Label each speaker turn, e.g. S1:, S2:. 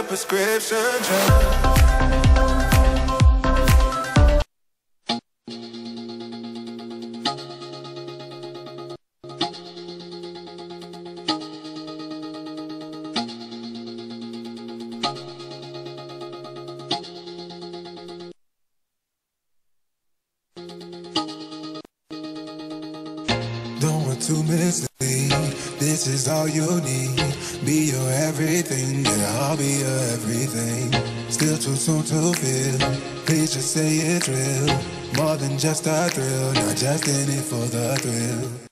S1: prescription drug. Don't want to mislead, this is all you need. Be your everything, yeah, I'll be your everything. Still too soon to feel, please just say it's real. More than just a thrill, not just in it for the thrill.